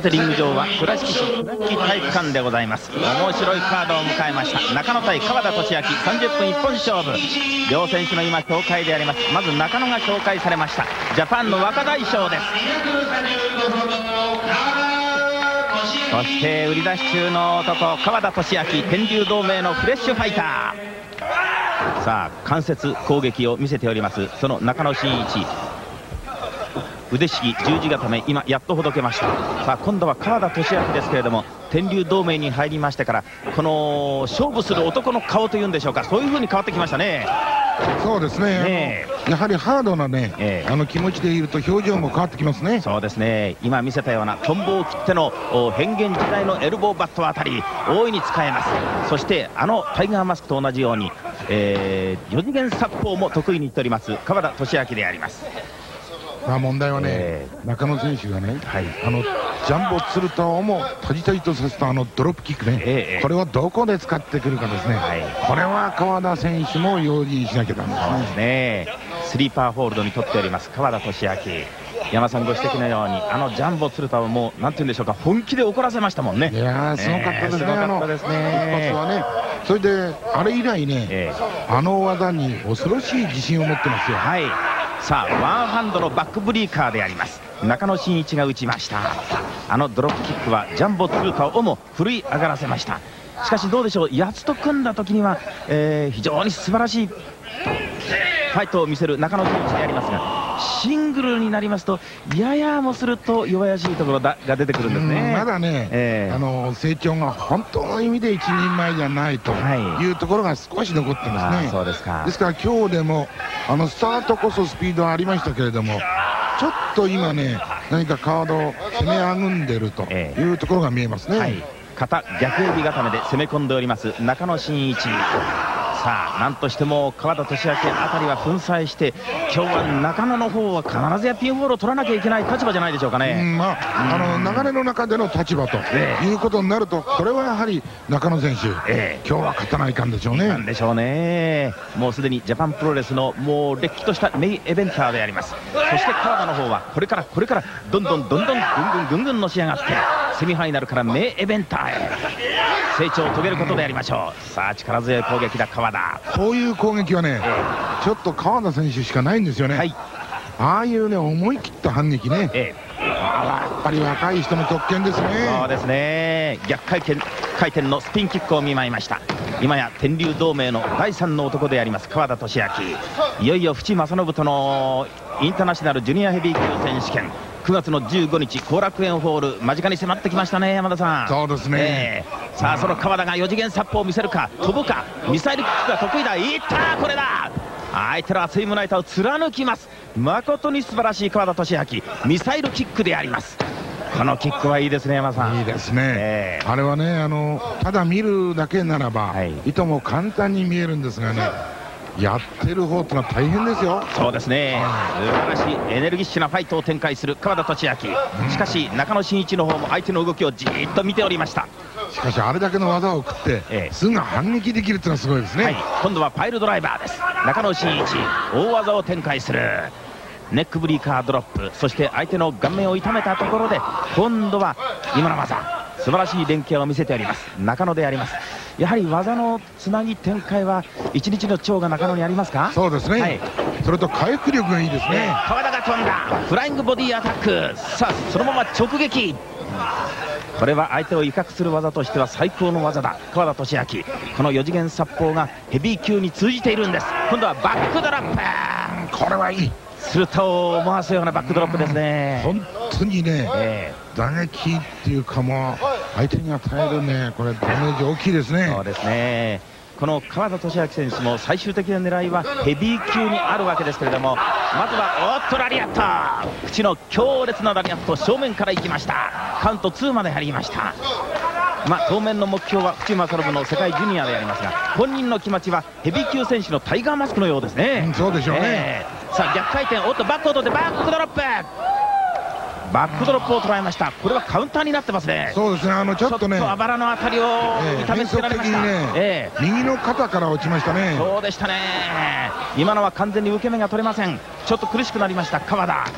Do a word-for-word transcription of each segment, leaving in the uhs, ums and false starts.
てリング上は倉敷市倉敷体育館でございます。面白いカードを迎えました。中野対川田俊明、さんじゅっぷん一本勝負。両選手の今紹介であります。まず中野が紹介されました。ジャパンの若大将です。そして売り出し中の男川田俊明、天竜同盟のフレッシュファイター。さあ関節攻撃を見せておりますその中野真一、腕敷十字固め、今やっとほどけました。さあ今度は川田俊明ですけれども、天竜同盟に入りましてからこの勝負する男の顔というんでしょうか、そういう風に変わってきましたね。 そうですね、ねやはりハードなね、えー、あの気持ちでいると表情も変わってきますね。 そうですね、今見せたようなトンボを切っての変幻自在のエルボーバットあたり大いに使えます。そしてあのタイガーマスクと同じように、えー、よ次元殺法も得意に言っております川田俊明であります。 まあ問題はね、えー、中野選手がね、はい、あのジャンボ鶴田をもタジタジとさせたあのドロップキックね、えー、これをどこで使ってくるかですね、はい、これは川田選手も用心しなきゃダメですね。そうですね、スリーパーホールドにとっております川田俊明。山さんご指摘のようにあのジャンボ鶴田をもうなんていうんでしょうか、本気で怒らせましたもんね。いやーすごかったですね、あの一発はね。それであれ以来ね、えー、あの技に恐ろしい自信を持ってますよ。 はい、さあワンハンドのバックブリーカーであります中野真一が打ちました。あのドロップキックはジャンボ鶴田をも振るい上がらせました。しかしどうでしょう、やつと組んだ時には、えー、非常に素晴らしいファイトを見せる中野真一でありますが、シングルになりますとややもすると弱々しいところだが出てくるんですね。 まだね、えー、あの成長が本当の意味で一人前じゃないというところが少し残ってますね。 そうですか。 ですから今日でもあのスタートこそスピードはありましたけれども、ちょっと今ね何かカードを攻めあぐんでるというところが見えますね。はい、 肩逆指固めで攻め込んでおります中野真一。さあなんとしても川田俊明あたりは粉砕して、今日は中野の方は必ずやピンホールを取らなきゃいけない立場じゃないでしょうかね。うん、まあ、 あの流れの中での立場ということになると、これはやはり中野選手、えー、今日は勝たないかんでしょうね。 なんでしょうね。もうすでにジャパンプロレスのもうれっきとしたメインイベンターであります。そして川田の方はこれからこれからどんどんどんどんぐんぐんぐんぐんのし上がってセミファイナルからメインイベンターへ成長を遂げることでありましょう。さあ力強い攻撃だ川田。 こういう攻撃はね、えー、ちょっと川田選手しかないんですよね。はい、ああいうね思い切った反撃ね、えー、やっぱり若い人の特権ですね。 そうですね、逆回転回転のスピンキックを見舞いました。今や天竜同盟のだいさんの男であります川田俊明。いよいよ淵正信とのインターナショナルジュニアヘビー級選手権くがつのじゅうごにち後楽園ホール間近に迫ってきましたね山田さん。 そうですね、 えー、さあその川田がよ次元殺法を見せるか、飛ぶか、ミサイルキックが得意だ。いったー、これだ。相手の熱い胸板を貫きます。誠に素晴らしい川田俊明、ミサイルキックであります。このキックはいいですね山田さん。 いいですね、えー、あれはねあのただ見るだけならば、はい、いとも簡単に見えるんですがね、やってる方ってのは大変ですよ。 そうですね、素晴らしいエネルギッシュなファイトを展開する川田俊明、うん、しかし中野真一の方も相手の動きをじーっと見ておりました。 しかしあれだけの技を食って、ええ、すぐ反撃できるっていうのはすごいですね。はい、 今度はパイルドライバーです。中野真一大技を展開するネックブリーカードロップ、そして相手の顔面を痛めたところで今度は今の技、素晴らしい連携を見せております中野であります。やはり技のつなぎ展開は一日の長が中野にありますか。 そうですね、はい、それと回復力がいいですね。 えー、川田が飛んだフライングボディアタック、さあそのまま直撃。これは相手を威嚇する技としては最高の技だ川田俊明。このよ次元殺法がヘビー級に通じているんです。今度はバックドロップ、 これはいい。 スルタを思わすようなバックドロップですね。 本当にね、えー、打撃っていうかもう相手に与えるねこれダメージ大きいですね。 そうですね、この川田俊明選手も最終的な狙いはヘビー級にあるわけですけれども、まずはおっとラリアット、口の強烈なラリアット、正面からいきました。カウントツーまで入りました。まあ、当面の目標は淵正信の世界ジュニアでありますが、本人の気持ちはヘビー級選手のタイガーマスクのようですね。 うん、そうでしょうね、 えー、さあ逆回転、おっとバックを取ってバックドロップ、バックドロップを捉えました。これはカウンターになってますね。 そうですね、あのちょっとね、 ちょっとあばらのあたりを痛めつけられました。 ね、えー、右の肩から落ちましたね。 そうでしたね。今のは完全に受け身が取れません。ちょっと苦しくなりました川田。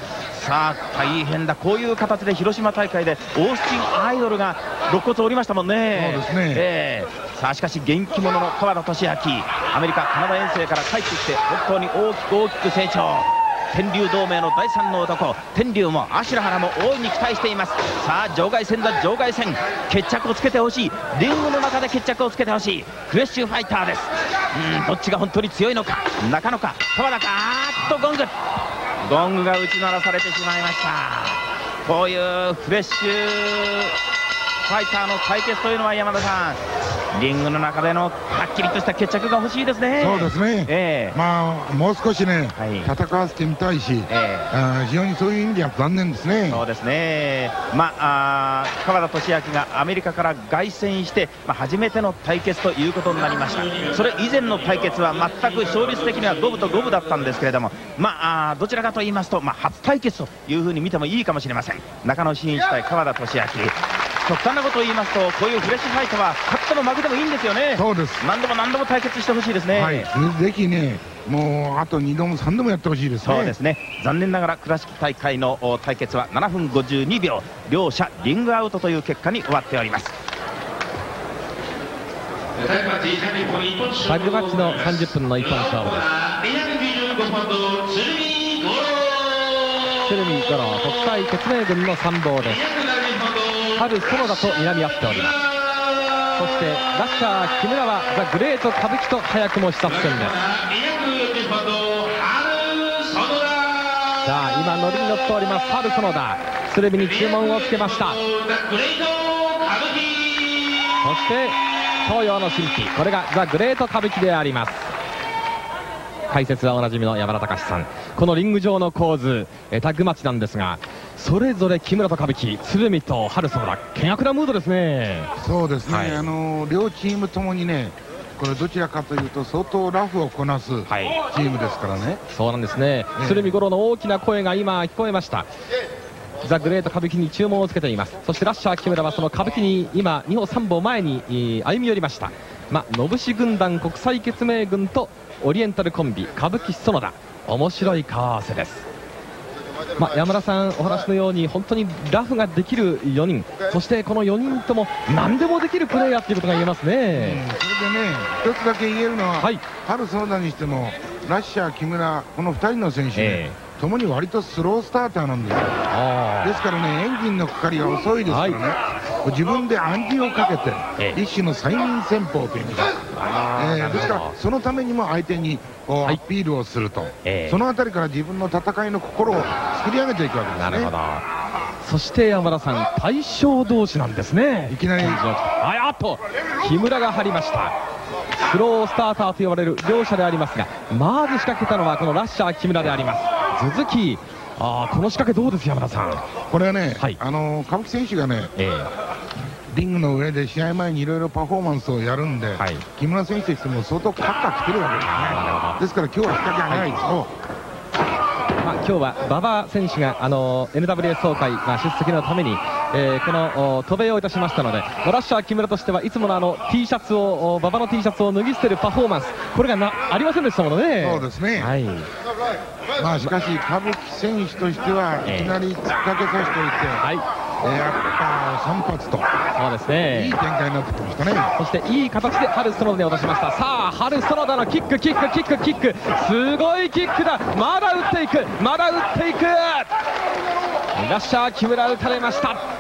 さあ大変だ、こういう形で広島大会でオースティン・アイドルが肋骨を折りましたもんね。 そうですね、 えー、さあしかし元気者の川田俊明、アメリカカナダ遠征から帰ってきて本当に大きく大きく成長。天竜同盟の第三の男、天竜も芦原も大いに期待しています。さあ場外戦だ、場外戦、決着をつけてほしい、リングの中で決着をつけてほしいフレッシュファイターです。うん、どっちが本当に強いのか、中野か川田か。あーっとゴングゴングが打ち鳴らされてしまいました。こういうフレッシュファイターの対決というのは山田さん、リングの中でのはっきりとした決着が欲しいですね。 そうですね、えー、まあもう少しね、はい、戦わせてみたいし、えー、あ非常にそういう意味では残念ですね。 そうですね、まあ、あ川田俊明がアメリカから凱旋して、まあ、初めての対決ということになりました。それ以前の対決は全く勝率的には五分と五分だったんですけれども、まあ、あどちらかと言いますと、まあ、初対決というふうに見てもいいかもしれません。中野真一対川田俊明、極端なことを言いますと、こういうフレッシュファイトは勝っても負けてもいいんですよね。 そうです、 何度も何度も対決してほしいですね。 はい、ぜひね、もうあとにどもさんどもやってほしいですね。 そうですね、残念ながら倉敷大会の対決はななふんごじゅうにびょう、両者リングアウトという結果に終わっております。 タイムマッチのさんじゅっぷんの一本勝負です。鶴見五郎国際血明軍の参謀です。春園田と睨み合っております。そしてラッシャー木村はザ・グレート歌舞伎と早くも視察戦です。さあ今乗りに乗っております春園田、鶴見に注文をつけました。そして東洋の神秘、これがザ・グレート歌舞伎であります。解説はおなじみの山田隆さん。このリング上の構図、えタッグマッチなんですが、それぞれ木村と歌舞伎、鶴見と春園田、険悪なムードですね。 そうですね、はい、あの両チームともにね、これどちらかというと相当ラフをこなすチームですからね、はい、 そうなんですね、えー、鶴見五郎の大きな声が今聞こえました。ザ・グレート歌舞伎に注文をつけています。そしてラッシャー木村はその歌舞伎に今にほさんぼ前に歩み寄りました。まあ、野節軍団国際血明軍とオリエンタルコンビ歌舞伎園田、面白い顔合わせです。まあ、山田さんお話のように本当にラフができるよにん、そしてこのよにんとも何でもできるプレーヤーということが言えますね。うん、 それでね一つだけ言えるのは、はい、春園田にしてもラッシャー木村、このふたりの選手、ね、えー、ともに割とスロースターターなんですよ。ですからね、エンジンのかかりが遅いですからね、はい、自分で暗示をかけて、えー、一種の催眠戦法というか、えー、ですからそのためにも相手にこうアピールをすると、はい、えー、そのあたりから自分の戦いの心を作り上げていくわけですね。なるほど。 そして山田さん、大将同士なんですね。 いきなりあやっと木村が張りました。スロースターターと呼ばれる両者でありますが、まず仕掛けたのはこのラッシャー木村であります。続き、あこの仕掛けどうです山田さん。 これはね、はい、あの歌舞伎選手がね、えー、リングの上で試合前にいろいろパフォーマンスをやるんで、はい、木村選手としても相当カッカー来てるわけですね。ですから今日は仕掛け早いですよ。はい、 まあ、今日は馬場選手があの エヌダブリューエス 総会、まあ、出席のために、えー、この渡米をいたしましたので、ラッシャー木村としてはいつものあの T シャツを馬場の T シャツを脱ぎ捨てるパフォーマンス、これがなありませんでしたものね。 そうですね、はい、まあしかし歌舞伎選手としてはいきなり突っかけさせておいて、はい、えー、やっぱさん発と、そうですね、いい展開になってきましたね。 そしていい形で春園田に落としました。さあ春園田のキックキックキックキック、すごいキックだ。まだ打っていく、まだ打っていく。ラッシャー木村打たれました。うーん、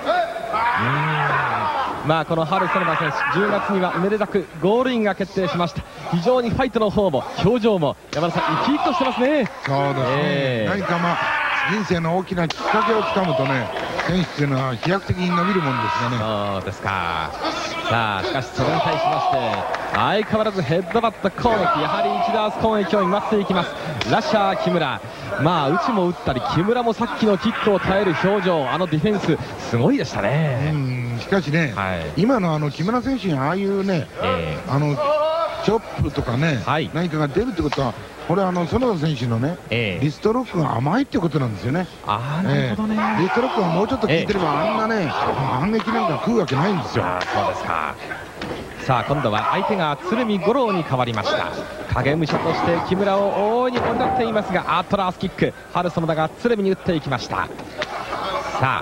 まあこの春園田選手、じゅうがつには梅でざくゴールインが決定しました。非常にファイトの方も表情も山田さん生き生きとしてますね。 そうですね、えー、何かまあ人生の大きなきっかけをつかむとね、選手というのは飛躍的に伸びるもんですがね。 そうですか。さあしかしそれに対しまして相変わらずヘッドバット攻撃、やはり一打攻撃を見舞っていきますラッシャー木村。まあ内も打ったり、木村もさっきのキックを耐える表情、あのディフェンスすごいでしたね。 うん、しかしね、はい、今のあの木村選手にああいうね、えー、あのチョップとかね、はい、何かが出るってことは、これはあの園田選手のね、えー、リストロックが甘いってことなんですよね。 あー、なるほどね、えー、リストロックがもうちょっと効いてれば、えー、あんなね反撃なんか食うわけないんですよ。あ、 そうですか。 さあ今度は相手が鶴見五郎に変わりました。影武者として木村を大いに追い立っていますが、アートラースキック、春園田が鶴見に打っていきました。さ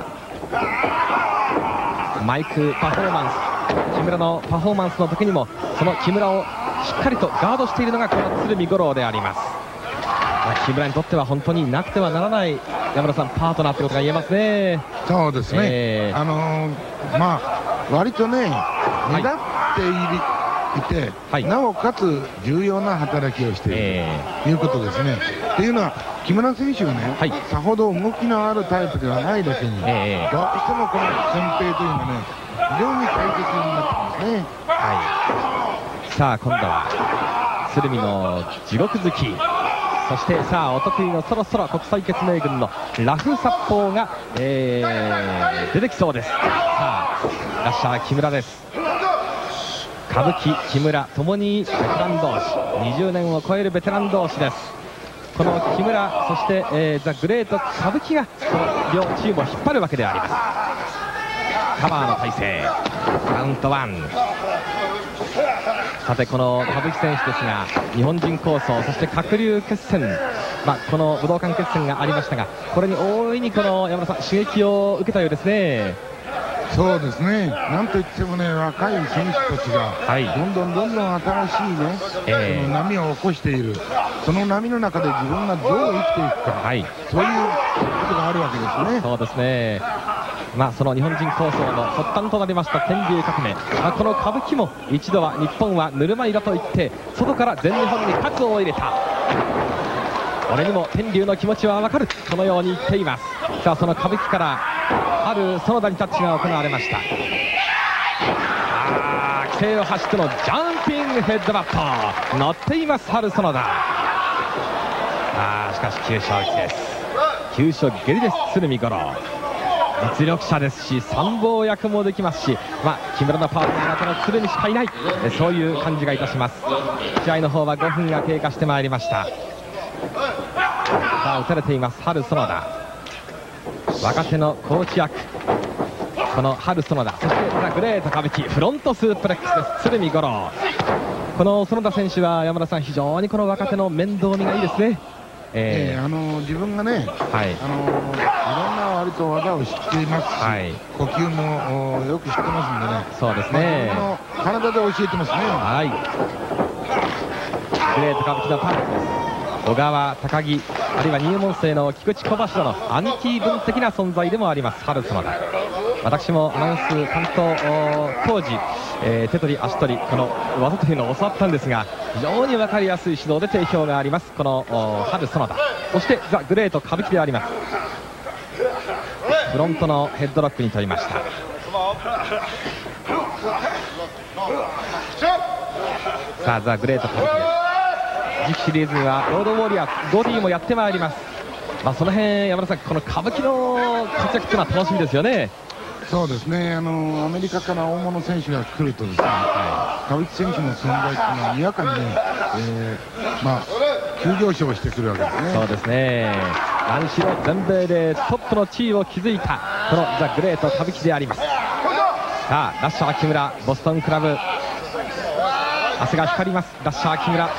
あマイクパフォーマンス、木村のパフォーマンスの時にもその木村をしっかりとガードしているのがこの鶴見五郎であります。木村にとっては本当になくてはならない山田さんパートナーということが言えますね。 そうですね、えー、あのー、まあ割とね目立っている、はい、いて、はい、なおかつ重要な働きをしている、えー、ということですね。っていうのは木村選手がね、はい、さほど動きのあるタイプではないだけに、えー、どうしてもこの前平というのはね非常に大切になってますね。 はい、さあ今度は鶴見の地獄好き、そしてさあお得意のそろそろ国際血明軍のラフ殺法が、えー、出てきそうです。さあラッシャー木村です。歌舞伎木村ともにベテラン同士、にじゅうねんを超えるベテラン同士です。この木村そして、えー、ザ・グレート歌舞伎がこの両チームを引っ張るわけであります。カバーの体勢、カウントワン。さてこの歌舞伎選手ですが、日本人構想そして鶴竜決戦、まあ、この武道館決戦がありましたが、これに大いにこの山田さん刺激を受けたようですね。 そうですね、なんといってもね若い選手たちが、はい、どんどんどんどん新しいね、えー、その波を起こしている。その波の中で自分がどう生きていくか、はい、そういうことがあるわけですね。 そうですね、まあ、その日本人構想の発端となりました天竜革命、まあ、この歌舞伎も一度は日本はぬるま湯だと言って外から全日本に喝を入れた。俺にも天竜の気持ちは分かる、このように言っています。さあその歌舞伎から春園田にタッチが行われました。あー規定を走ってのジャンピングヘッドバット乗っています春園田。あーしかし急所打ちです。急所蹴りです鶴見五郎。実力者ですし参謀役もできますし、まあ、木村のパートナーがこの鶴見しかいない、そういう感じがいたします。試合の方はごふんが経過してまいりました。さあ打たれています春園田、若手のコーチ役、この春園田、そしてザ・グレート歌舞伎フロントスープレックスです鶴見五郎。この園田選手は山田さん非常にこの若手の面倒見がいいですね。 えー、あの自分がね、はい、あのいろんな割と技を知っていますし、はい、呼吸もよく知ってますんでね。 そうですね、 まあ、体で教えてますね。 はい、グレート歌舞伎のパンチです。小川、高木、あるいは入門生の菊池小柱の兄貴分的な存在でもあります春園田。私もアナウンス担当当時、えー、手取り足取りこの技というのを教わったんですが、非常に分かりやすい指導で定評がありますこの春園田。そしてザ・グレート歌舞伎であります。フロントのヘッドロックに取りました。さあザ・グレート歌舞伎です。次期シリーズにはロードウォリアーゴディもやってまいります。まあ、その辺山田さんこの歌舞伎の活躍というのは楽しみですよね。 そうですね、あのアメリカから大物選手が来るとですね、はい、歌舞伎選手の存在というのはにわかにね、えー、まあ急上昇してくるわけですね。 そうですね、何しろ全米でトップの地位を築いたこのザ・グレート歌舞伎であります。さあラッシャー木村、ボストンクラブ汗が光りますラッシャー木村。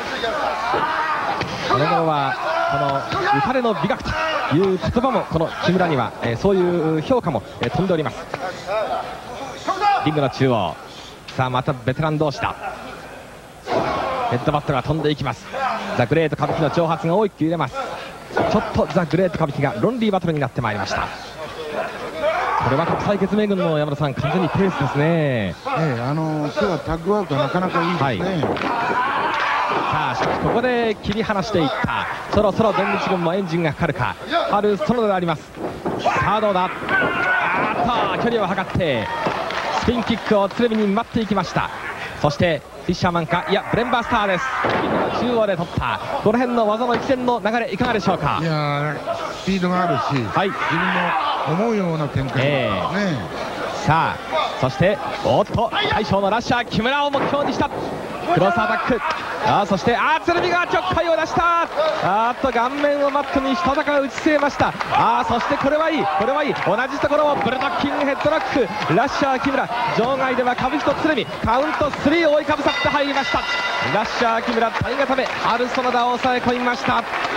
この頃はこの打たれの美学という言葉もこの木村には、えー、そういう評価も、えー、飛んでおります。リングの中央、さあまたベテラン同士だ。ヘッドバットが飛んでいきます。ザ・グレート歌舞伎の挑発が大きく揺れます。ちょっとザ・グレート歌舞伎がロンリーバトルになってまいりました。これは国際血明軍の山田さん完全にペースですね。 ええ、あの今日はタッグワークがなかなかいいですね。はい、 さあしかしここで切り離していった。そろそろ全日軍もエンジンがかかるか。春園田であります。さあどうだ。あーっと距離を測ってスピンキックを鶴見に待っていきました。そしてフィッシャーマンか、いやブレンバースターです。中央で取った。この辺の技の一連の流れいかがでしょうか。 いやスピードがあるし、はい、自分の思うような展開ですね。えー、さあそしておっと大将のラッシャー木村を目標にしたクロスアタック。 あそしてあ鶴見がちょっかいを出した。あっと顔面をマットにしたたかが打ち据えました。あそしてこれはいいこれはいい同じところをブルドッキングヘッドロックラッシャー木村場外では歌舞伎と鶴見カウントスリーを追いかぶさって入りました。ラッシャー木村体固め春園田を抑え込みました。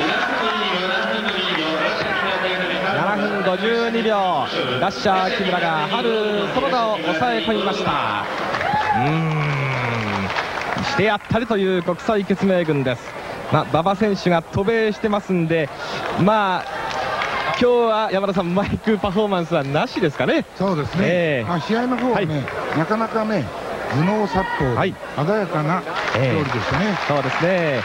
ななふんごじゅうにびょうラッシャー木村が春園田を抑え込みました。うーんしてやったりという国際決命軍です。まあ、馬場選手が渡米してますんで、まあ今日は山田さんマイクパフォーマンスはなしですかね。 そうですね、えーまあ、試合の方はね、はい、なかなかね頭脳殺法、はい、鮮やかな勝利でしたね、 えー、そうですね。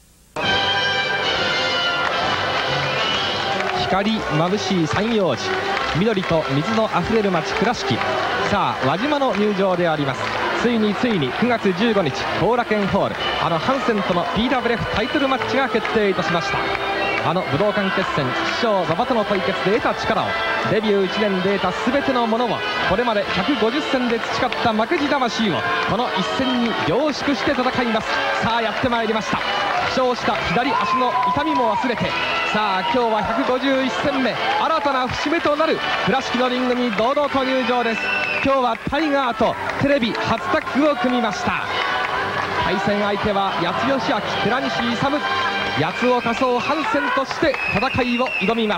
光眩しい山陽寺緑と水のあふれる街倉敷。さあ輪島の入場であります。ついについにくがつじゅうごにち後楽園ホールあのハンセンとの ピーダブリューエフ タイトルマッチが決定いたしました。あの武道館決戦師匠馬場との対決で得た力をデビューいちねんで得た全てのものをこれまでひゃくごじゅっせんで培った負けじ魂をこの一戦に凝縮して戦います。さあやってまいりました。負傷した左足の痛みも忘れてさあ今日はひゃくごじゅういっせんめ新たな節目となる倉敷のリングに堂々と入場です。今日はタイガーとテレビ初タッグを組みました。対戦相手は八津義明寺西勇八つを仮想ハンセンとして戦いを挑みます。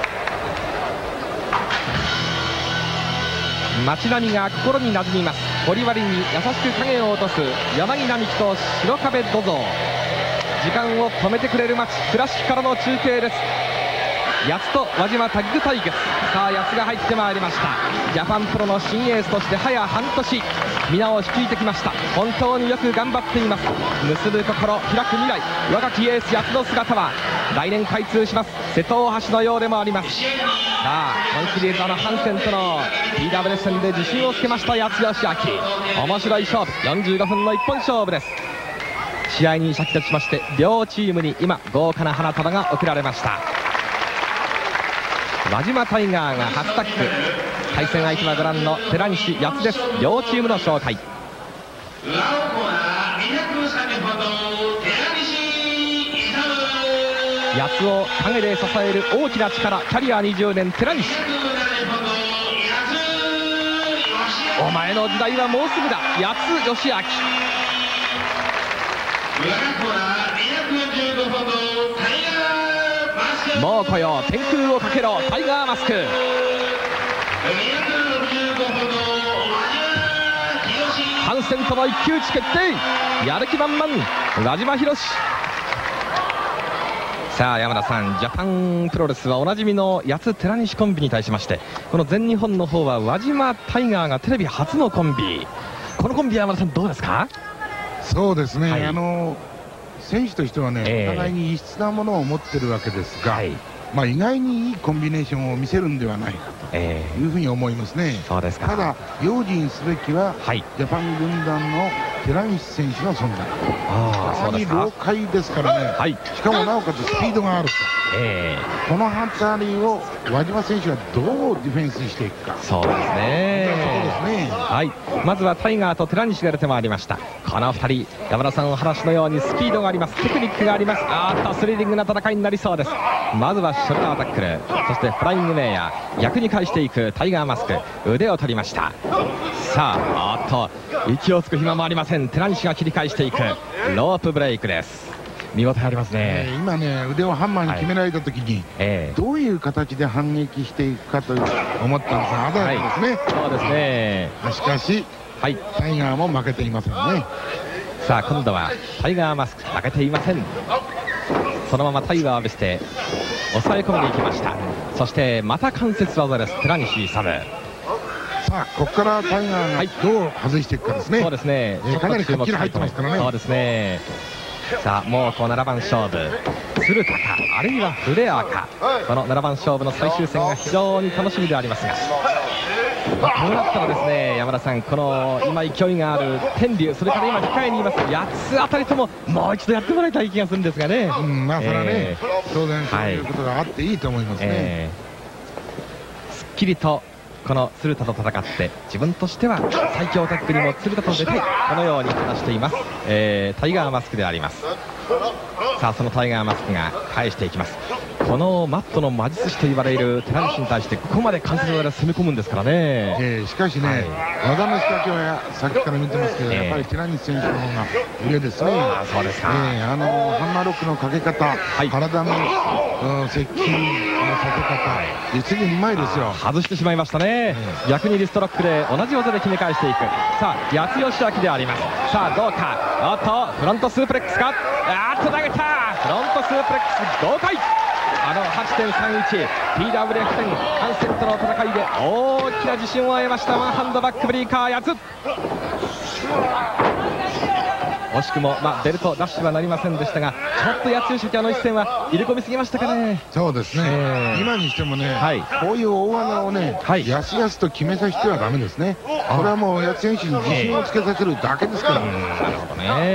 街並みが心になじみます。堀割に優しく影を落とす柳並木と白壁土蔵。時間を止めてくれる街倉敷からの中継です。八つと輪島タッグ対決。さあ八つが入ってまいりました。ジャパンプロの新エースとして早半年皆を率いてきました。本当によく頑張っています。結ぶ心開く未来若きエース八つの姿は来年開通します瀬戸大橋のようでもあります。さあ今シリーズあのハンセンとの ピーダブリューエフ 戦で自信をつけました八つ義明。面白い勝負よんじゅうごふんの一本勝負です。試合に先立ちまして両チームに今豪華な花束が贈られました。輪島タイガーが初タッグ。対戦相手はご覧の寺西八つです。両チームの紹介。八つを陰で支える大きな力キャリアにじゅうねん寺西。お前の時代はもうすぐだ八つ義明。もう来よ天空をかけろタイガーマスク。ハンセンとの一騎打ち決定。やる気満々輪島博史。さあ山田さんジャパンプロレスはおなじみの八つ寺西コンビに対しましてこの全日本の方は輪島タイガーがテレビ初のコンビ。このコンビは山田さんどうですか。 そうですね、はい、あの選手としてはね、えー、お互いに異質なものを持ってるわけですが、はい、まあ意外にいいコンビネーションを見せるんではないかというふうに思いますね。 そうですか。 ただ用心すべきは、はい、ジャパン軍団の寺西選手の存在。ああ、そうですか。老快ですからね、はい、しかもなおかつスピードがあると、えー、この辺りを輪島選手はどうディフェンスしていくか。 そうですね。そうですね。はい、まずはタイガーと寺西が出てまいりました。このふたり山田さんお話のようにスピードがあります。テクニックがあります。あーっとスリリングな戦いになりそうです。まずはショルダータックルそしてフライングメイヤー逆に返していくタイガーマスク腕を取りました。さああっと息をつく暇もありません。寺西が切り返していくロープブレイクです。見応えありますね、 えー、今ね腕をハンマーに決められた時に、はいえー、どういう形で反撃していくかと思ったんですが鮮やかですね、はい、 そうですね。 しかし、はい、タイガーも負けていませんね。 さあ今度はタイガーマスク負けていません。そのままタイガーを浴びて抑え込んでいきました。そしてまた関節技です寺西勇。 さあここからタイガーがどう外していくかですね、はい、 そうですね、 えー、かなりかっちり入ってますからね。 そうですね。さあもうこうななばん勝負鶴田かあるいはフレアかこのななばん勝負の最終戦が非常に楽しみでありますが、まあ、こうなったらですね山田さんこの今勢いがある天竜それから今控えにいます八つあたりとももう一度やってもらいたい気がするんですがね。 うん、まあそれはね、えー、当然そういうことがあっていいと思いますね、はいえー、 すっきりとこの鶴田と戦って自分としては最強タッグにも鶴田と出たい、このように話しています、えー、タイガーマスクであります。さあそのタイガーマスクが返していきます。このマットの魔術師と言われる寺西に対してここまで関節技で攻め込むんですからね、 えー、しかしね、はい、技の仕掛けはさっきから見てますけど、えー、やっぱり寺西選手の方が上ですね。 あそうですか、 えー、あのハンマーロックのかけ方、はい、体の、うん、接近のさせ方、実にうまいですよ。 外してしまいましたね、うん、逆にリストロックで同じ技で決め返していく。さあ八津義明であります。さあどうか、おっとフロントスープレックスか、あーっと投げた、フロントスープレックス豪快、あの はちてんさんいち ティーダブリューエフ 点ハンセンとの戦いで大きな自信を得ましたワンハンドバックブリーカー八つ。惜しくも、まあ、ベルトダッシュはなりませんでしたが、ちょっと八つ義明の一戦は入れ込みすぎましたかね。 そうですね、えー、今にしてもね、はい、こういう大技をね、はい、やすやすと決めさせてはダメですね。これはもう八つ選手に自信をつけさせるだけですから、なるほどね、はい、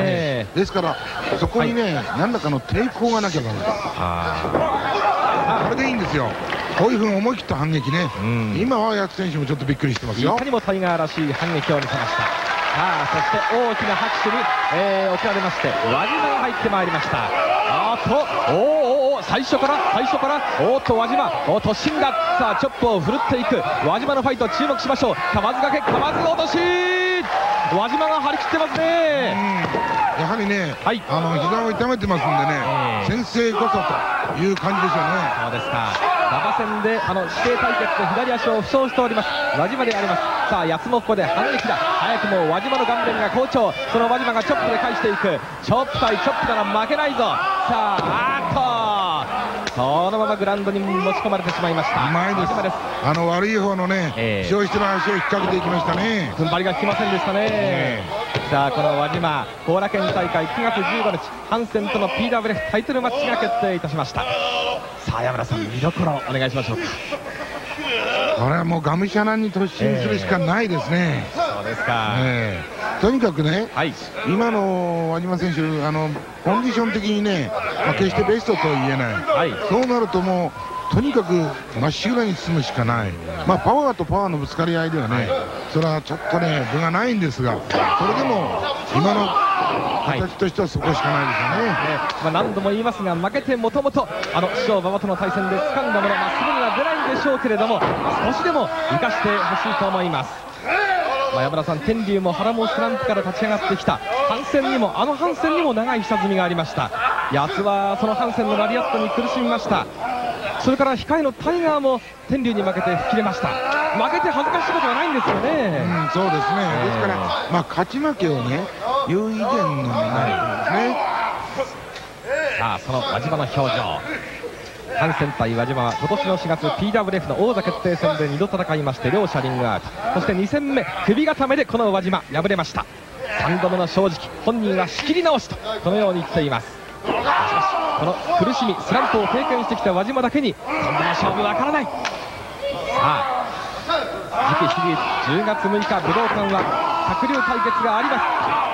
ですからそこにね、はい、何らかの抵抗がなきゃダメです。あこれでいいんですよ。こういうふうに思い切った反撃ね、うん、今は八つ選手もちょっとびっくりしてますよ。 いかにもタイガーらしい反撃を見せました。さあそして大きな拍手に、えー、送られまして輪島が入ってまいりました。あーっとおーおーおー最初から最初からおーっと輪島おーっと突進だ。さあチョップを振るっていく輪島のファイト注目しましょう。かまずがけかまず落とし、輪島が張り切ってますね。 やはりね、はい、あの膝を痛めてますんでね、えー、先制こそという感じでしょうね。 そうですか。馬場戦であの指定対決で左足を負傷しております輪島であります。さあ八つもここで反撃だ。早くも輪島の顔面が好調。その輪島がチョップで返していく。チョップ対チョップなら負けないぞ。さああーっとそのままグラウンドに持ち込まれてしまいました。 うまいです。あの悪い方のね、えー、負傷しての足を引っ掛けていきましたね。 踏ん張りが効きませんでしたね、えー、さあこの輪島後楽園大会くがつじゅうごにちハンセンとの ピーダブリューエフ タイトルマッチが決定いたしました。さあ山田さん見どころお願いしましょうか。 これはもうがむしゃらに突進するしかないですね、 えー、そうですか、 えー、とにかくね、はい、今の輪島選手あのコンディション的にね、まあ、決してベストとは言えない、はい、そうなるともうとにかくまっしぐらに進むしかない、まあ、パワーとパワーのぶつかり合いではね、はい、それはちょっとね分がないんですが、それでも今の形としてはそこしかないですよね、 はいまあ、何度も言いますが負けてもともとあの師匠馬場との対戦で掴んだものまっすぐには出ないんでしょうけれども少しでも生かしてほしいと思います。まあ、山田さん天竜も原もスランプから立ち上がってきた反戦にもあの反戦にも長い下積みがありました。八つはその反戦のラリアットに苦しみました。それから控えのタイガーも天竜に負けて吹っ切れました。負けて恥ずかしいことはないんですよね、 うん、そうですね、えー、ですから、まあ、勝ち負けをね言う以前の問題ですね。 さあその輪島の表情、ハンセン対輪島は今年のしがつ ピーダブリューエフ の王座決定戦でにど戦いまして両者リングアウト。そしてに戦目首固めでこの輪島敗れました。さんどめの正直本人は仕切り直しとこのように言っています。しかしこの苦しみスランプを経験してきた輪島だけに今度の勝負わからない。さあ次期シリーズじゅうがつむいか武道館は鶴竜対決があります。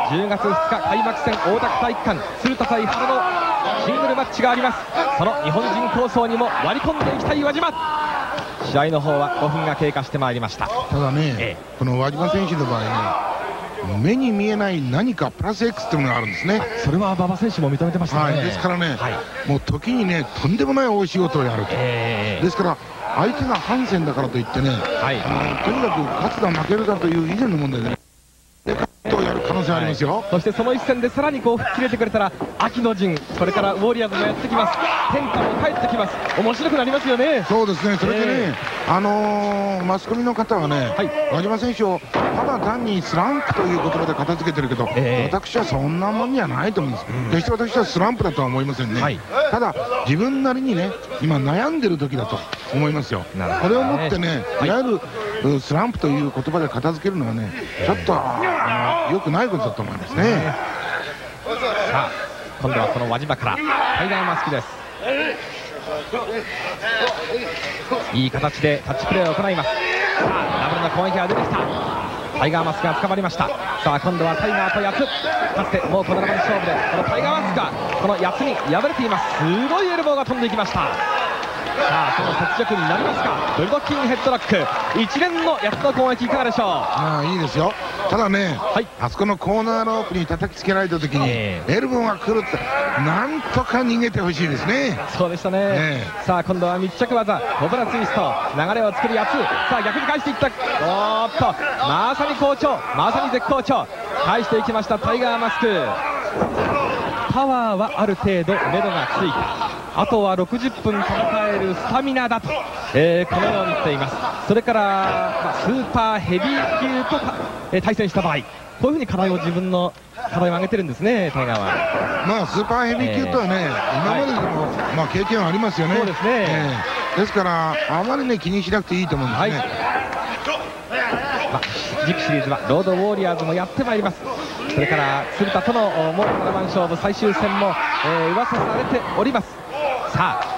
じゅうがつふつか開幕戦大田区体育館鶴田対原のシングルマッチがあります。その日本人構想にも割り込んでいきたい輪島。試合の方はごふんが経過してまいりました。 ただね、ええ、この輪島選手の場合ね目に見えない何かプラス X というものがあるんですね。 それは馬場選手も認めてましたね、 はい、ですからね、はい、もう時にねとんでもない大仕事をやると、えー、ですから相手がハンセンだからといってね、はい、とにかく勝つだ負けるだという以前の問題でねでカットをやる可能性ありますよ、はい、 そしてその一戦でさらにこう吹っ切れてくれたら秋の陣それからウォリアーズもやってきます。天下も帰ってきます。面白くなりますよね。 そうですね。それでね、えー、あのー、マスコミの方はね、はい、輪島選手をただ単にスランプという言葉で片付けてるけど、えー、私はそんなもんじゃないと思うんです、うん、決して私はスランプだとは思いませんね、はい、ただ自分なりにね今悩んでる時だと思いますよ。これをもってね、いわゆるスランプという言葉で片付けるのはねちょっとあの良くないことだと思いますね、えー、さあ今度はこの輪島からタイガーマスクです。いい形でタッチプレーを行います。さあダブルの攻撃が出てきた。タイガーマスクが捕まりました。さあ今度はタイガーと八つかつてもうこのななばん勝負でこのタイガーマスクがこの八つに敗れています。すごいエルボーが飛んでいきました。 さあその雪辱になりますか。ブルドッキンヘッドロック、一連のやつの攻撃いかがでしょう。 まあいいですよ。ただね、はい、あそこのコーナーロープに叩きつけられた時に、えー、エルボーが来るってなんとか逃げてほしいですね。 そうでしたね、えー、さあ今度は密着技コブラツイスト、流れを作るやつ、さあ逆に返していった。おーっとまさに好調、まさに絶好調、返していきましたタイガーマスク。パワーはある程度目処がついた、あとはろくじゅっぷん戦えるスタミナだと、えー、このように言っています。それから、まあ、スーパーヘビー級と、えー、対戦した場合、こういうふうに課題を自分の課題を上げてるんですね、タイガーは。 まあスーパーヘビー級とはね、えー、今まででも、はい、まあ経験はありますよね。 そうですね、 えー、ですからあまりね気にしなくていいと思うんですね。はい、 まあ、次期シリーズはロードウォーリアーズもやってまいります。それから鶴田とのもうななばん勝負最終戦も、えー、噂されております。さあ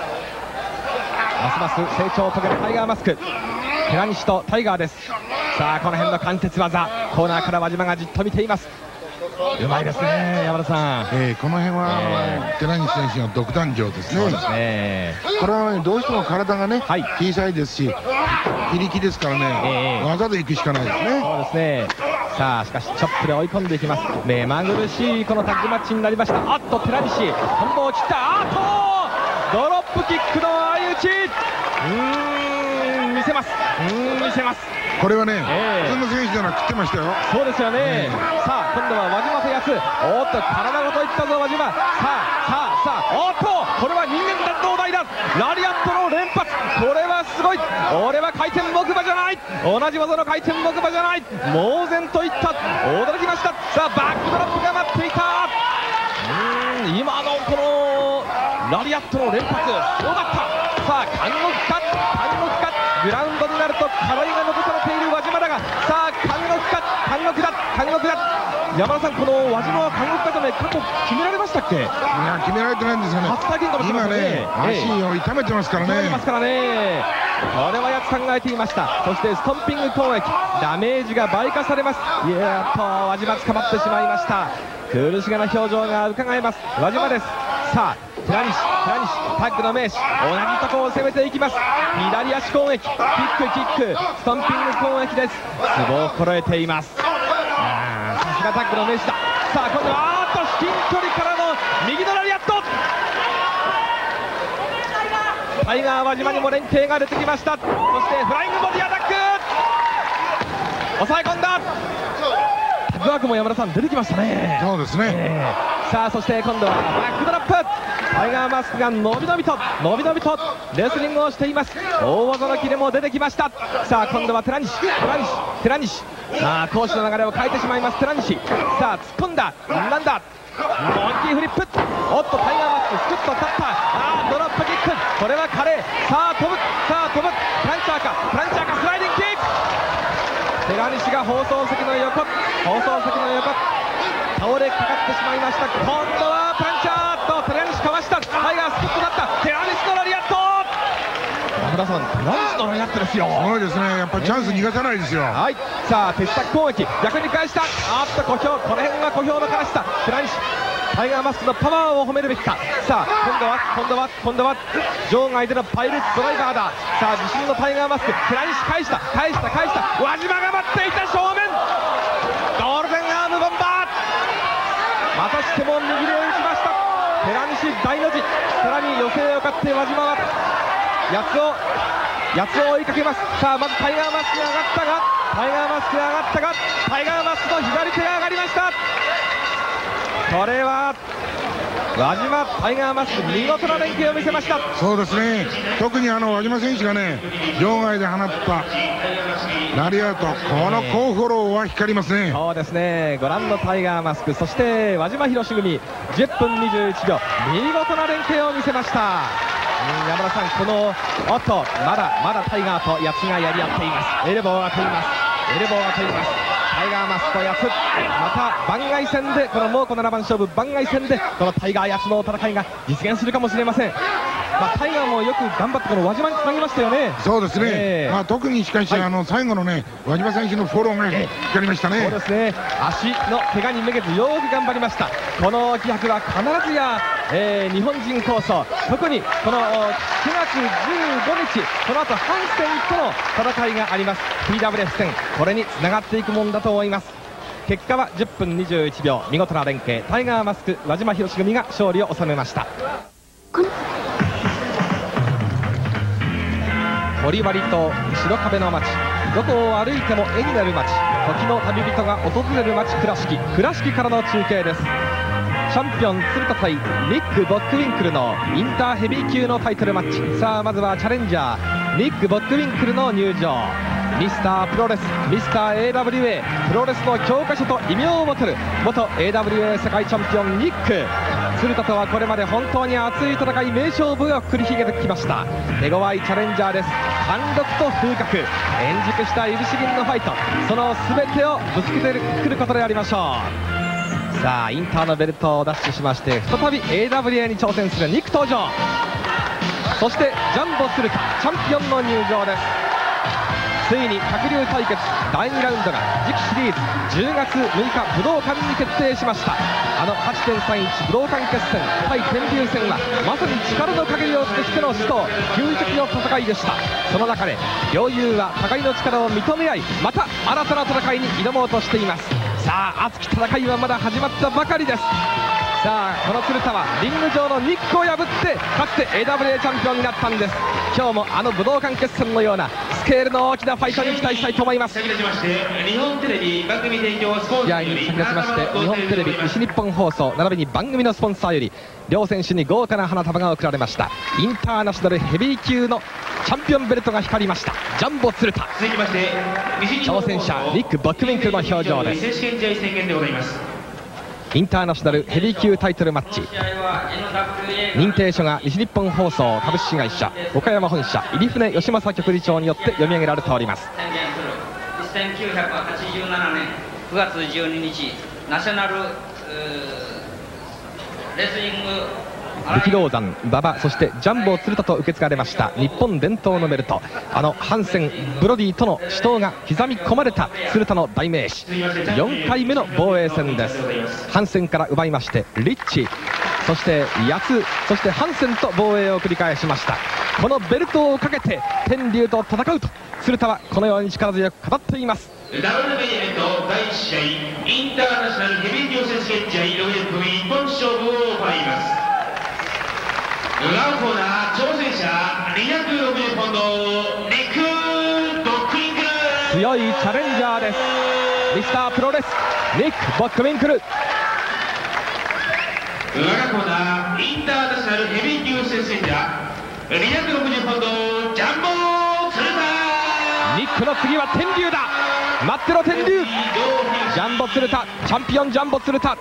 ますます成長を遂げるタイガーマスク、寺西とタイガーです。さあこの辺の関節技、コーナーから輪島がじっと見ています。うまいですね山田さん、 えー、この辺は、えー、寺西選手の独壇場ですね。そうですね、これは、ね、どうしても体がね、はい、小さいですし非力ですからね、えー、技でいくしかないですね。 そうですね。さあしかしチョップで追い込んでいきます。目まぐるしいこのタッグマッチになりました。あっと寺西トンボを切った、あっとドロップキックの相打ち、うーん見せます、うーん見せます。 これはね、えー、普通の選手なら食ってましたよ。 そうですよね、えー、さあ今度は輪島とやつ、おっと体ごといったぞ輪島。さあさあさあ、おっとこれは人間弾道台だ、ラリアットの連発、これはすごい、俺は回転木馬じゃない、同じ技の回転木馬じゃない、猛然といった、驚きました。さあバックドロップが待っていた、うーん今のこのラリアットの連発すごかった。さあ監獄か監獄か、グラウンドになると課題が残されている輪島だが、さあ監獄か監獄だ監獄だ。山田さん、この輪島は監獄かとね過去決められましたっけ。いや決められてないんですよね。 初体験かもしれませんね。 今ね、足を痛めてますからね。痛めてますからね。 これはやつ考えていました。そしてストンピング攻撃、ダメージが倍化されます。いやーっと輪島捕まってしまいました。苦しげな表情が伺えます輪島です。さあ寺西寺西タッグの名手、同じところを攻めていきます。左足攻撃、キックキックストンピング攻撃です。ツボを揃えています。あさすがタッグの名手だ。さあ今度はあーっと至近距離からの右のラリアット、タイガー輪島にも連携が出てきました。そしてフライングボディアタック、抑え込んだ。タッグワークも山田さん出てきましたね。 そうですね、 えー、さあそして今度はバックドロップ、タイガーマスクがのびのびとのびのびとレスリングをしています。大技のキレも出てきました。さあ今度は寺西寺西寺西、あ攻守の流れを変えてしまいます寺西。さあ突っ込んだ、なんだモンキーフリップ、おっとタイガーマスクすくっと立った、あードロップキック、これは華麗、さあ飛ぶさあ飛ぶ、プランチャーかプランチャーかスライディングキック、寺西が放送席の横放送席の横倒れかかってしまいました。今度はプランチャーと寺西かわした、タイガースクッとなった、寺西のラリアット、山田さん寺西のラリアットですよ。 すごいですね、やっぱりチャンス逃がさないですよ。 はい、さあ鉄柵攻撃逆に返した、あっと小兵、この辺は小兵の悲しさ、寺西タイガーマスクのパワーを褒めるべきか。さあ今度は今度は今度は場外でのパイレーツドライバーだ。さあ自信のタイガーマスク、寺西返した返した返した、輪島が待っていた正面、ゴールデンアームボンバー、またしても右で打ちました。寺西大の字、さらに寄せを勝って輪島はやつをやつを追いかけます。さあまずタイガーマスクが上がったがタイガーマスクが上がったがタイガーマスクの左手が上がりました。これは輪島タイガーマスク見事な連携を見せました。 そうですね、特にあの輪島選手がね場外で放ったラリアート、この好フォローは光りますね。 そうですね、ご覧のタイガーマスク、そして輪島博組じゅっぷんにじゅういちびょう見事な連携を見せました。山田さん、このおっとまだまだタイガーとやつがやり合っています。エルボーが取りますエルボーが取ります。タイガーマスクとやつ、また番外戦でこの猛虎ななばん勝負番外戦でこのタイガーやつの戦いが実現するかもしれません。まあ、タイガーもよく頑張ってこの輪島につなぎましたよね。 そうですね、えーまあ、特にしかし、はい、あの最後のね輪島選手のフォローが光りましたね。 そうですね、足の怪我にめげずよく頑張りました。この気迫は必ずやえー、日本人構想、特にこのしがつじゅうごにち、この後ハンセンとの戦いがあります ティーダブリューエフ 戦、これにつながっていくもんだと思います。結果はじゅっぷんにじゅういちびょう、見事な連携、タイガーマスク輪島博組が勝利を収めました。堀割と白壁の街、どこを歩いても絵になる街、時の旅人が訪れる街、倉敷倉敷からの中継です。チャンピオン鶴田対ニック・ボックウィンクルのインターヘビー級のタイトルマッチ。さあまずはチャレンジャーニック・ボックウィンクルの入場。ミスタープロレス、ミスター エーダブリューエー プロレスの教科書と異名を持てる元 エーダブリューエー 世界チャンピオンニック。鶴田とはこれまで本当に熱い戦い、名勝負を繰り広げてきました。手強いチャレンジャーです。貫禄と風格、円熟したいぶし銀のファイト、その全てをぶつけてくることでありましょう。さあインターのベルトを奪取しまして再び エーダブリューエー に挑戦するニック登場。そしてジャンボ鶴田チャンピオンの入場です。ついに鶴竜対決だいにラウンドが次期シリーズじゅうがつむいか武道館に決定しました。あの はちてんさんいち 武道館決戦対天竜戦はまさに力の限りを尽くしての死闘、究極の戦いでした。その中で両雄は互いの力を認め合い、また新たな戦いに挑もうとしています。さあ熱き戦いはまだ始まったばかりです。さあこの鶴田はリング上のニックを破ってかつて エーダブリューエー チャンピオンになったんです。今日もあの武道館決戦のようなスケールの大きなファイトに期待したいと思います。 先立ちまして日本テレビ番組提供スポンサーより先立ちまして日本テレビ西日本放送並びに番組のスポンサーより両選手に豪華な花束が贈られました。インターナショナルヘビー級のチャンピオンベルトが光りました。ジャンボ鶴田、 続きまして挑戦者ニック・ボックウィンクルの表情です。 選手権試合宣言でございます。 インターナショナルヘビー級タイトルマッチ、認定書が西日本放送株式会社岡山本社入船義正局理長によって読み上げられております。 せんきゅうひゃくはちじゅうななねんくがつじゅうににちナショナルレスリング力道山馬場そしてジャンボ鶴田と受け継がれました日本伝統のベルト、あのハンセンブロディとの死闘が刻み込まれた鶴田の代名詞、よんかいめの防衛戦です。ハンセンから奪いましてリッチ、そしてヤツ、そしてハンセンと防衛を繰り返しました。このベルトをかけて天竜と戦うと鶴田はこのように力強く語っています。 ダブルメインイベントだいいち試合、インターナショナルヘビー級選手権試合ろくじゅっぷん一本勝負を行います。裏コーナー挑戦者にひゃくろくじゅっポンドニック・ボックウィンクル、 強いチャレンジャーです。ミスタープロレスニック・ボックウィンクル。 裏コーナーインターナショナルヘビー級選手権者にひゃくろくじゅっポンドジャンボ鶴田、 ニックの次は天竜だ、待ってろ天竜。ジャンボ鶴田チャンピオンジャンボ鶴田。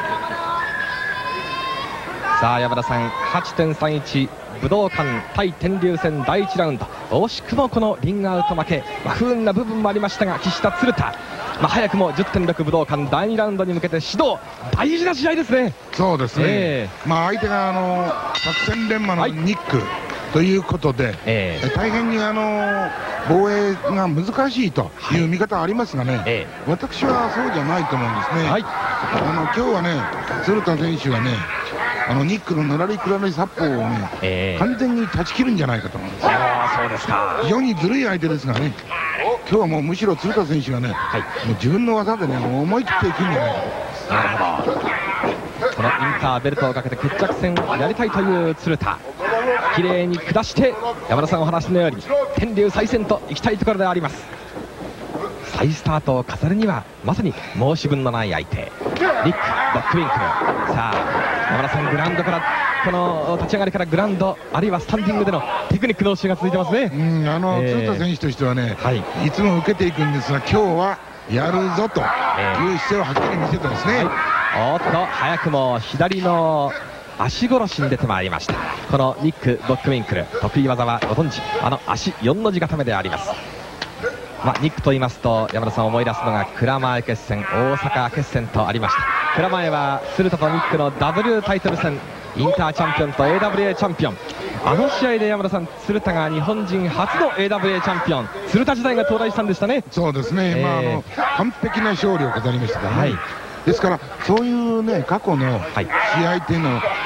さあ山田さん はちてんさんいち 武道館対天竜戦だいいちラウンド、惜しくもこのリングアウト負け、まあ、不運な部分もありましたが喫した鶴田、まあ、早くも じゅってんろく 武道館だいにラウンドに向けて始動、大事な試合ですね。 そうですね、 えー、 まあ相手があの作戦連磨のニック、はいということで、えー、大変にあの防衛が難しいという見方ありますがね、はいえー、私はそうじゃないと思うんですね、はい、あの今日はね鶴田選手はねあのニックののらりくらり殺法をね、えー、完全に断ち切るんじゃないかと思うんです。 あそうですか。 非常にずるい相手ですがね、今日はもうむしろ鶴田選手がね、はい、もう自分の技でね思い切っていくんじゃないかと。 なるほど。このインターベルトをかけて決着戦をやりたいという鶴田、綺麗に下して山田さんお話のように天竜再戦といきたいところであります。再スタートを飾るにはまさに申し分のない相手ニック・ボックウィンクル。さあ山田さんグラウンドからこの立ち上がりからグラウンドあるいはスタンディングでのテクニックの教えが続いてますね。 うんあの、えー、鶴田選手としてはね、はい、いつも受けていくんですが今日はやるぞという姿勢をはっきり見せてますね、はい、 おっと早くも左の足殺しに出てまいりました。このニック・ボックウィンクル、得意技はご存知あの足よんの字固めであります。まあ、ニックと言いますと山田さん思い出すのが蔵前決戦大阪決戦とありました。蔵前は鶴田とニックの ダブリュー タイトル戦、インターチャンピオンと エーダブリューエー チャンピオン、あの試合で山田さん鶴田が日本人初の エーダブリューエー チャンピオン、鶴田時代が到来したんでしたね。 そうですね、えーまあ、あの完璧な勝利を飾りましたからね、はい、ですからそういうね過去の試合っていうのを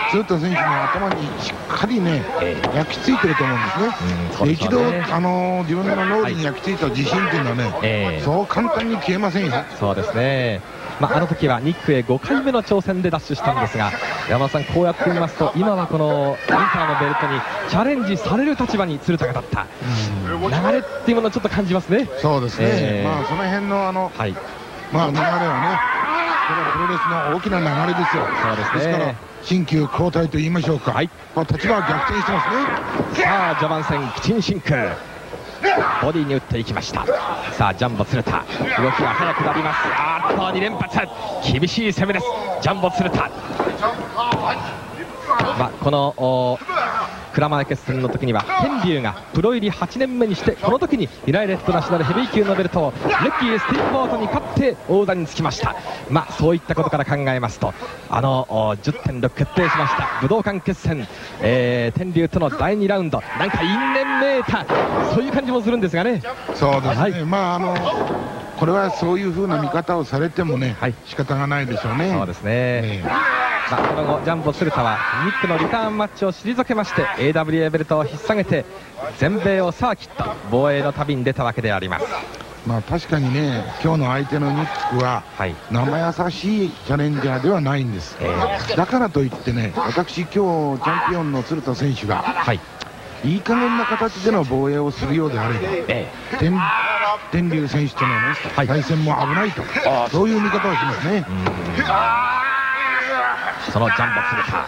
鶴田選手の頭にしっかりね、焼き付いてると思うんですね。一度、あの自分の脳裏に焼き付いた自信っていうのはね、そう簡単に消えませんよ。 そうですね。まあ、あの時はニックへごかいめの挑戦でダッシュしたんですが、山田さん、こうやってみますと今はこのインターのベルトにチャレンジされる立場に鶴田が立った流れっていうものをちょっと感じますね。 そうですね、えー、まあその辺のあの、はい、まあ流れはね、これはプロレスの大きな流れですよ。そうですね。ですから新旧交代と言いましょうか、はい、まあ立場は逆転してますね。 さあ序盤戦キチンシンクボディに打っていきました。さあジャンボ鶴田動きが速くなります。あーっとに連発厳しい攻めですジャンボ鶴田。まあ、この鞍馬決戦の時には天竜がプロ入りはちねんめにしてこの時にユナイテッドナショナルヘビー級のベルトをレッキー・スティーブ・ボートに勝って王座につきました。まあそういったことから考えますとあの じゅってんろく 決定しました武道館決戦、えー、天竜とのだいにラウンドなんか因縁めいたそういう感じもするんですがね。 そうですね、はい、まああのこれはそういう風な見方をされてもね、はい、仕方がないでしょうね。 そうですね、えーまあ、その後ジャンボ鶴田はニックのリターンマッチを退けまして エーダブリューエー ベルトを引っ提げて全米をサーキット防衛の旅に出たわけであります。 まあ確かにね今日の相手のニックは生優しいチャレンジャーではないんです、えー、だからといってね私今日チャンピオンの鶴田選手が、はい、いい加減な形での防衛をするようであれば、えー、天, 天竜選手との、ねはい、対戦も危ないとそういう見方をしますね。 そのジャンボ鶴田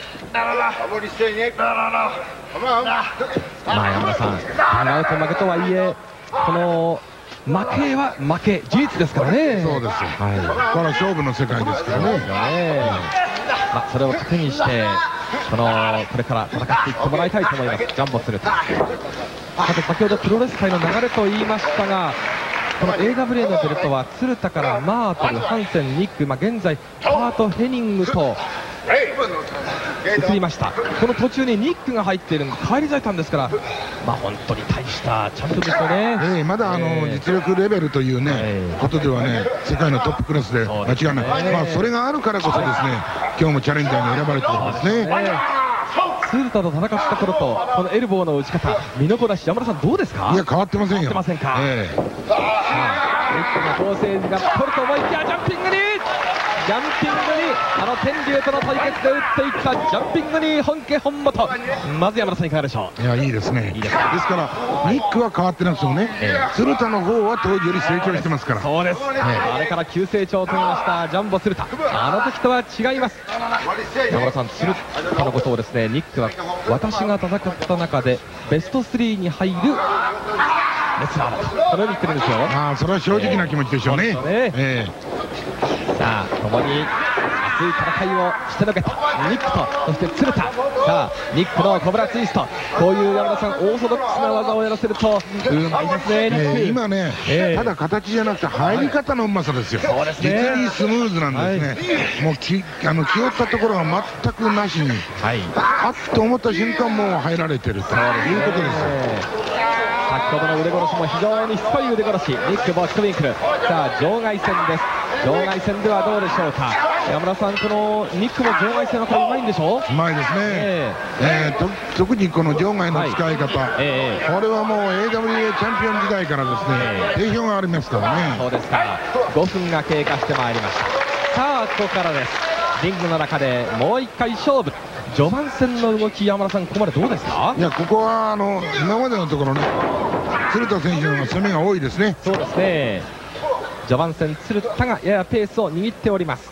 まあ山田さん考えと負けとはいえこの負けは負け事実ですからね。 そうですよ、はい、これは勝負の世界ですからね。 まあそれを糧にしてこのこれから戦っていってもらいたいと思いますジャンボ鶴田。さて先ほどプロレス界の流れと言いましたがこの エーダブリュー のベルトは鶴田からマートル、ハンセン、ニック、まあ、現在パート・ヘニングと移りました。この途中にニックが入っているの返り咲いたんですから、まあ、本当に大したチャンピオンですよね。 えー、まだあの、えー、実力レベルというね、えー、ことではね世界のトップクラスで間違いない、えーまあ、それがあるからこそですね今日もチャレンジャーに選ばれているんですね。えー鶴田と戦った頃とこのエルボーの打ち方身のこなし山田さんどうですか。 いや変わってませんよ。 変わってませんか。ええー、さあ構成が取ると思いきやジャンピングにジャンピングにあの天竜との対決で打っていったジャンピングに本家本元まず山田さんいかがでしょう。 いやいいですね。いいですね。ですからニックは変わってないですよね、えー、鶴田の方は当時より成長してますから。 そうです、えー、あれから急成長を遂げましたジャンボ鶴田あの時とは違います。山田さん鶴田のことをですねニックは私が戦った中でベストスリーに入るレスラーだとそれを言ってるんですよ。 ああそれは正直な気持ちでしょうね。えーねえー、さあ共に熱い戦いをしてのけたニックとそして鶴田。さあニックのコブラツイストこういう山田さんオーソドックスな技をやらせるとうまいですねニック、 えー、今ね、えー、ただ形じゃなくて入り方のうまさですよ。そうですね、実にスムーズなんですね、はい、もうきあの気負ったところが全くなしに、はい、あっと思った瞬間もう入られてるということですよ。 先ほどの腕殺しも非常にしつこい腕殺しニック・ボックウィンクル。さあ場外戦です。場外戦ではどうでしょうか山田さん。このニックも場外戦はこれうまいんでしょう。 うまいですね、えーえー、と特にこの場外の使い方、はいえー、これはもう エーダブリューエー チャンピオン時代からですね、えー、定評がありますからね。 そうですか。ごふんが経過してまいりました。さあここからです。リングの中でもう一回勝負。序盤戦の動き山田さんここまでどうですか。 いやここはあの今までのところね鶴田選手の攻めが多いですね。 そうですね。序盤戦鶴田がややペースを握っております。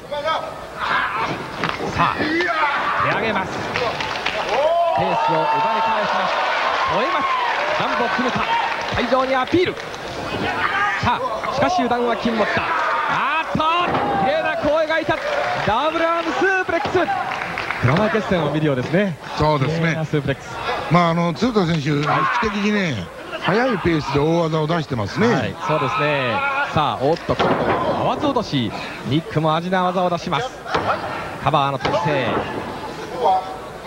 さあ手上げます。ペースを奪い返します。追えますジャンボ鶴田会場にアピール。さあしかし油断は禁物だ。あーっと綺麗な弧を描いたダブルアームスープレックス。鞍馬決戦を見るようですね。 そうですね。 スープレックス。 まああの鶴田選手意識的にね速いペースで大技を出してますね。はい、 そうですね。さあおっと今度は合わず落としニックも味な技を出します。カバーの体勢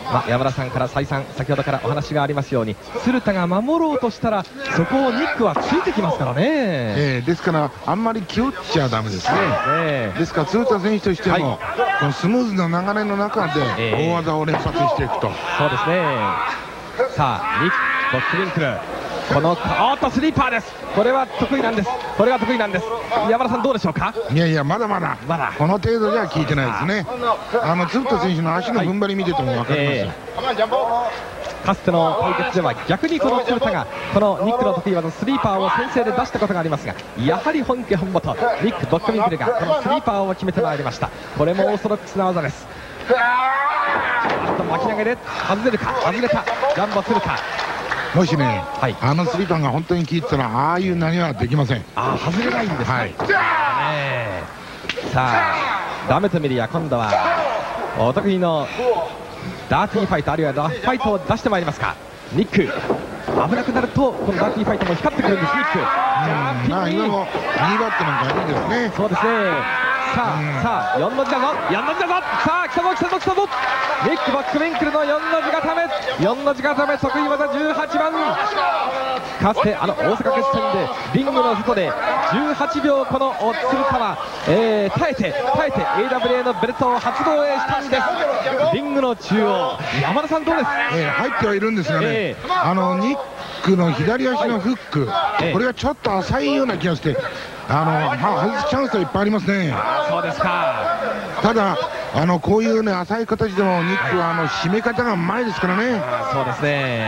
まあ、山田さんから再三先ほどからお話がありますように、鶴田が守ろうとしたらそこをニックはついてきますからね、 えー、ですからあんまり気負っちゃダメですね。えー、ですから鶴田選手としても、はい、このスムーズな流れの中で大技を連発していくと、 えー、そうですね。さあニックボックウィンクル、このおっとスリーパーです。これは得意なんです。これが得意なんです。山田さんどうでしょうか。 いやいやまだまだまだこの程度じゃ効いてないですね。あの鶴田選手の足の踏ん張り見てても分かります、はいえー、かつての対決では逆にこの鶴田がこのニックの得意技のスリーパーを先制で出したことがありますが、やはり本家本元ニックボックウィンクルがこのスリーパーを決めてまいりました。これもオーソドックスな技です。あと巻き上げで外れるか、外れたジャンボ鶴田。 もしね、はい、あのスリーパーが本当に効いてたらああいう投げはできません。 ああ外れないんですね、はい、えー、さあダメと見るや今度はお得意のダーティーファイトあるいはラフファイトを出してまいりますか。ニック危なくなるとこのダーティーファイトも光ってくるんです。ニックまあ今も右バットなんかいいですね。 そうですね。さあ、さあよんの字だぞ、よんの字だぞ、さあ来たぞ来たぞ来たぞ。ニックボックウィンクルのよんの字固め、よんの字固め得意技じゅうはちばん。かつてあの大阪決戦でリングの外でじゅうはちびょうこの鶴田は、えー、耐えて耐えて エーダブリュー のベルトを初防衛したんです。リングの中央、山田さんどうです。 えー、入ってはいるんですがね、えー、あのニックの左足のフック、えー、これがちょっと浅いような気がしてあの外すチャンスはいっぱいありますね。 そうですか。 ただあのこういうね浅い形でもニックはあの締め方がうまいですからね。 そうですね。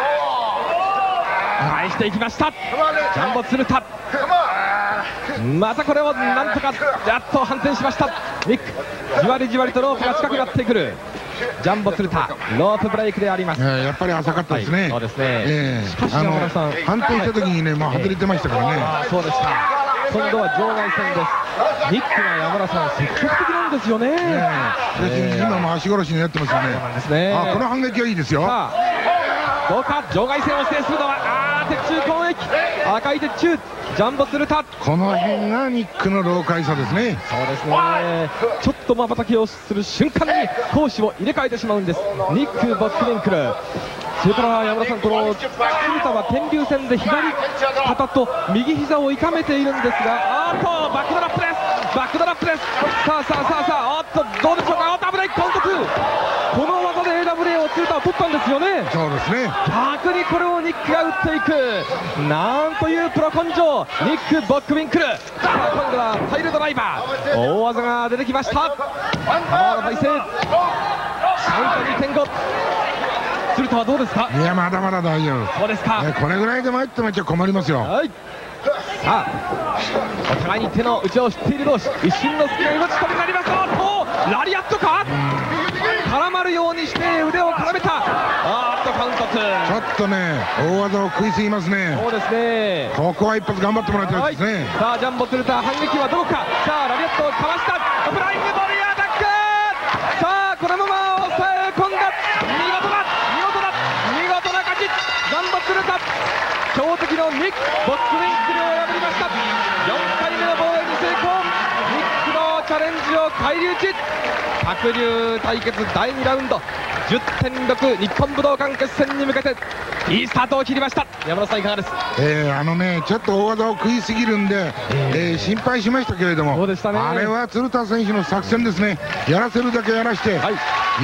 返していきましたジャンボ鶴田。またこれをなんとかやっと反転しましたニック。じわりじわりとロープが近くなってくるジャンボ鶴田、ロープブレイクであります。 えー、やっぱり浅かったですね。 はい、そうですね。 えー、しかし山田さん反転した時にね、まあ外れてましたからね。 あそうですか。今度は場外戦です。ニックが山田さん積極的なんですよね。 えー、今も足殺しになってますよね。そうなんですね。あこの反撃はいいですよ。さあどうか場外戦を制するのはあ鉄柱攻撃、赤い鉄柱ジャンボ鶴田。 この辺がニックの老快さですね。 そうですね。ちょっと瞬きをする瞬間に攻守を入れ替えてしまうんですニックボックウィンクル。それから山田さんこの鶴田は天竜戦で左肩と右膝を痛めているんですが、あーっとバックドラップです、バックドラップです。さあさあさあさあ、おっとどうでしょうか。ダブルエイコントツー、この技で エーダブリュー を鶴田は取ったんですよね。 そうですね。 逆にこれをニックが打っていく、なんというプロ根性ニックボックウィンクル。さあ今度はタイルドライバー、大技が出てきました。玉の体勢カウント にてんご。鶴田はどうですか。 いやまだまだ大丈夫。 そうですか。 これぐらいで参ってもっちゃ困りますよ。 はい、さあお互いに手の内を知っている同士、一瞬の隙間に持ち込みになります。おっとラリアットか、絡まるようにして腕を絡めた。あーっとカウントツー。 ちょっとね大技を食いすぎますね。 そうですね。 ここは一発頑張ってもらいたいですね。はい、 さあジャンボ鶴田反撃はどうか。さあラリアットをかわした、フライングボディアタック。さあこのまま抑え込んだ、見事だ見事だ見事な勝ち。ジャンボ鶴田強敵のニックボックウィンクルを破りました。よんかいめの防衛に成功。ニックのチャレンジを返り討ち。白龍対決だいにラウンド じゅってんろく 日本武道館決戦に向けていいスタートを切りました。山田さんいかがですか。 えー、あのねちょっと大技を食いすぎるんで、えーえー、心配しましたけれども、 そうでしたね、 あれは鶴田選手の作戦ですね。やらせるだけやらして、はい、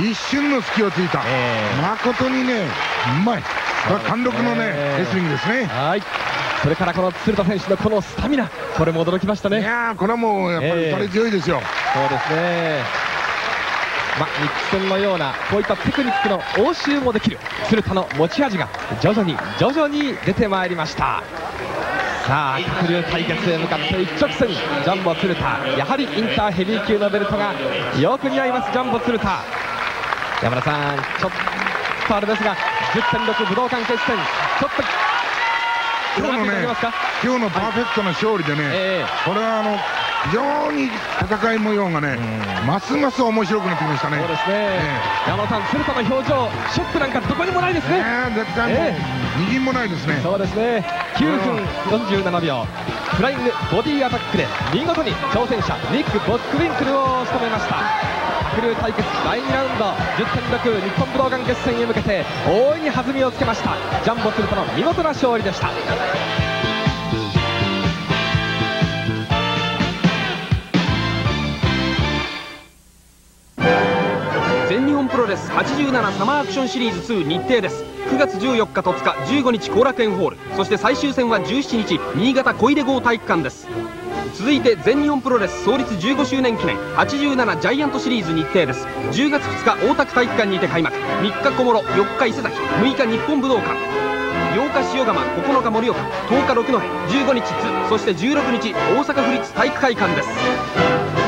一瞬の隙をついた、えー、誠にねうまい。これは貫禄のねレスリングですね。はい、 それからこの鶴田選手のこのスタミナ、これも驚きましたね。 いやーこれはもうやっぱり打たれ強いですよ。 えー、そうですね。まあ、ニック戦のようなこういったテクニックの応酬もできる鶴田の持ち味が徐々に徐々に出てまいりました。さあ白龍対決へ向かって一直線ジャンボ鶴田、やはりインターヘビー級のベルトがよく似合いますジャンボ鶴田。山田さんちょっとあれですが じゅってんろく 武道館決戦ちょっと今日のね今日のパーフェクトな勝利でね、えー、これはあの非常に戦い模様がねますます面白くなってきましたね。 そうですね、えー、山田さん鶴田の表情ショックなんかどこにもないですね。 えー、絶対もうにぎんもないですね。 そうですね。きゅうふんよんじゅうななびょうフライングボディアタックで見事に挑戦者ニックボックウィンクルを務めました。 白龍対決だいにラウンド じゅってんろく 日本武道館決戦へ向けて大いに弾みをつけました。ジャンボ鶴田の見事な勝利でした。 全日本プロレスはちじゅうななサマーアクションシリーズに日程です。くがつじゅうよっか戸塚、じゅうごにち後楽園ホール、そして最終戦はじゅうしちにち新潟小出郷体育館です。続いて全日本プロレス創立じゅうごしゅうねん記念はちじゅうななジャイアントシリーズ日程です。じゅうがつふつか大田区体育館にて開幕、みっか小諸、よっか伊勢崎、むいか日本武道館、ようか塩釜、ここのか盛岡、とおか六戸、じゅうごにち津、そしてじゅうろくにち大阪府立体育会館です。